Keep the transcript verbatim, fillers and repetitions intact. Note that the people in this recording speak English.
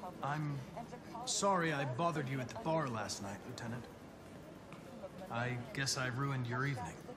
I'm sorry I bothered you at the bar last night, Lieutenant. I guess I ruined your evening.